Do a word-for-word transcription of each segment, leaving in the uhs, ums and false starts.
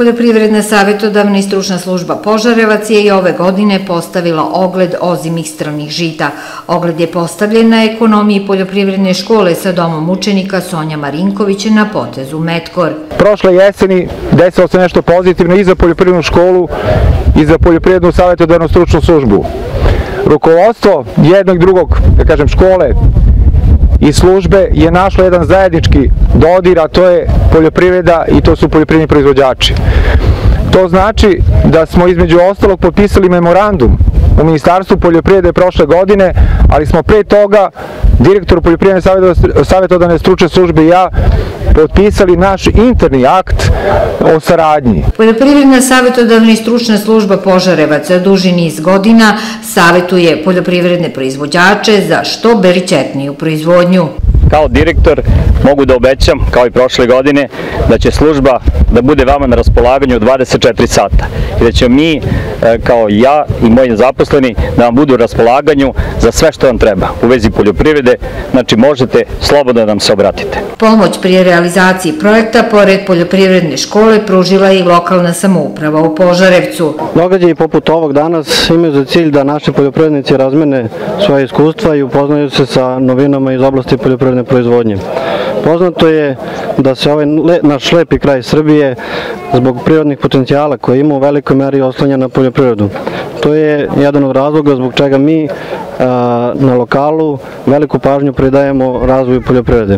Poljoprivredna savjetodavna i stručna služba Požarevac je i ove godine postavila ogled ozimih strnih žita. Ogled je postavljen na ekonomiji poljoprivredne škole sa domom učenika Sonja Marinković na potezu Metkor. Prošle jeseni desilo se nešto pozitivno i za poljoprivrednu školu i za poljoprivrednu savjetodavnu stručnu službu. Rukovodstvo jednog i drugog, da kažem, škole i službe je našlo jedan zajednički dodir, a to je poljoprivreda i to su poljoprivredni proizvođači. To znači da smo između ostalog potpisali memorandum u Ministarstvu poljoprivrede prošle godine, ali smo pre toga direktor poljoprivredne savjetodavne stručne službe i ja potpisali naš interni akt o saradnji. Poljoprivredna savjetodavna i stručna služba Požarevac duži niz godina savjetuje poljoprivredne proizvođače za što beričetniju proizvodnju. Kao direktor mogu da obećam, kao i prošle godine, da će služba da bude vama na raspolaganju dvadeset četiri sata i da će mi, kao ja i moji zaposleni, da vam budu u raspolaganju za sve što vam treba u vezi poljoprivrede, znači možete slobodno da nam se obratite. Pomoć pri realizaciji projekta, pored poljoprivredne škole, pružila je i lokalna samouprava u Požarevcu. Događaji poput ovog danas imaju za cilj da naši poljoprivrednici razmene svoje iskustva i upoznaju se sa novinama iz oblasti poljoprivredne proizvodnje. Poznato je da se ovaj naš lepi kraj Srbije zbog prirodnih potencijala koje ima u velikoj meri oslanja na poljoprivredu. To je jedan od razloga zbog čega mi na lokalu veliku pažnju pridajemo razvoju poljoprivrede.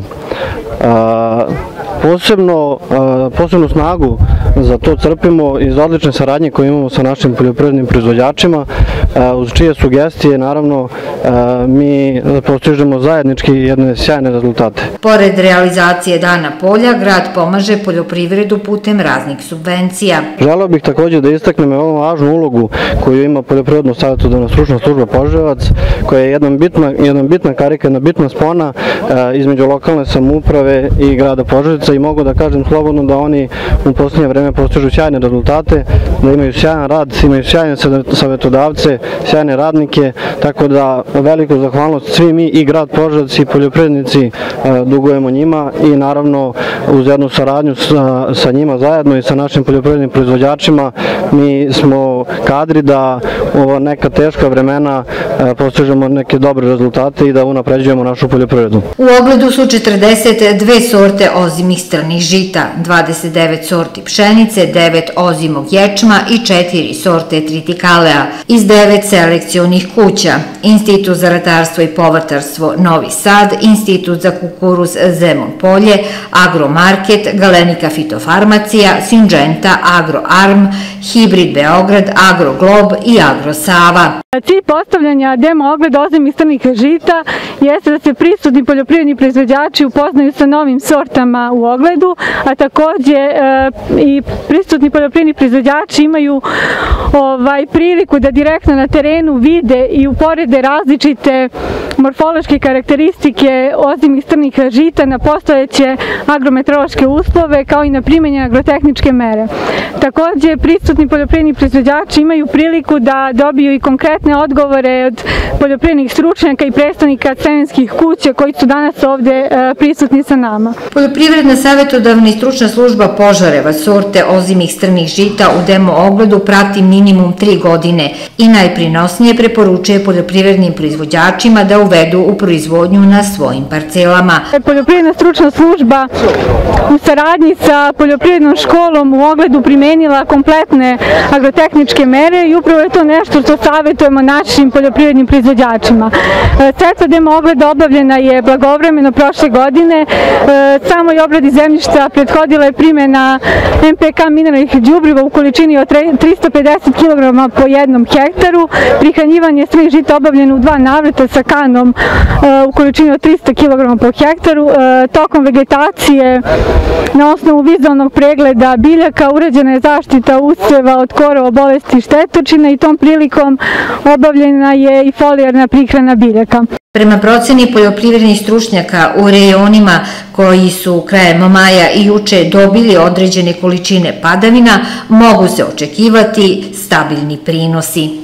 Posebno, posebnu snagu za to crpimo iz odlične saradnje koje imamo sa našim poljoprivrednim proizvođačima, uz čije sugestije naravno mi postižemo zajednički jedne sjajne rezultate. Pored realizacije Dana polja, grad pomaže poljoprivredu putem raznih subvencija. Želeo bih također da istaknem veoma važnu ulogu koju ima poljoprivredno savjetodavna stručna služba Požarevac, koja je jedna bitna, jedna bitna karika, jedna bitna spona između lokalne samouprave i grada Požarevca i mogu da kažem slobodno da oni u posljednje vreme postižu sjajne rezultate, da imaju sjajan rad, imaju sjajne savjetodavce, sjajne radnike, tako da veliku zahvalnost svi mi i grad Požarevac i poljoprivrednici dugujemo njima i naravno uz jednu saradnju sa, sa njima zajedno i sa našim poljoprivrednim proizvođačima mi smo kadri da u ova neka teška vremena postižemo neke dobre rezultate i da unapređujemo našu poljoprivredu. U ogledu su četrdeset dve sorte ozimih strnih žita, dvadeset devet sorti pšenice, devet ozimog ječma i četiri sorte tritikalea iz devet selekcionih kuća: Institut za ratarstvo i povrtarstvo Novi Sad, Institut za kukuruz Zemun Polje, Agromarket, Galenika fitofarmacija, Syngenta, Agroarm, Hibrid Beograd, Agroglob i Agrosava. Cilj postavljanja demo ogleda ozimih strnih žita jeste da se prisutni poljoprivredni proizvođači upoznaju sa novim sortama u ogledu, a takođe i prisutni poljoprivredni proizvođači imaju ovaj, priliku da direktno na terenu vide i uporede različite morfološke karakteristike ozimih strnih žita na postojeće agrometeorološke uslove kao i na primenjene agrotehničke mere. Takođe, prisutni poljoprivredni proizvođači imaju priliku da dobiju i konkretne odgovore od poljoprivrednih stručnjaka i predstavnika semenskih kuća koji su danas ovde prisutni sa nama. Poljoprivredna savjetodavna i stručna služba Požarevac sorte ozimih strnih žita u demo ogledu prati minimum tri godine i najprinosnije preporučuje poljoprivrednim proizvođačima da uvedu u proizvodnju na svojim parcelama. Poljoprivredna stručna služba u saradnji sa poljoprivrednom školom u ogledu primenila kompletne agrotehničke mere i upravo je to nešto što savjetujemo našim poljoprivrednim proizvođačima. Setva demo ogleda obavljena je blagovremeno prošle godine. Samoj obradi zemljišta prethodila je primjena em pe ka mineralnih đubriva u količini od trista pedeset kilograma po jednom hektaru. Prihranjivanje strnih žita obavljeno u dva navrata sa kanom u količini od trista kilograma po hektaru. Tokom vegetacije na osnovu vizualnog pregleda biljaka urađena je zaštita useva od korova, bolesti i štetočina i tom prilikom obavljena je i folijarna prihrana biljaka. Prema proceni poljoprivrednih stručnjaka u rejonima koji su krajem maja i juče dobili određene količine padavina, mogu se očekivati stabilni prinosi.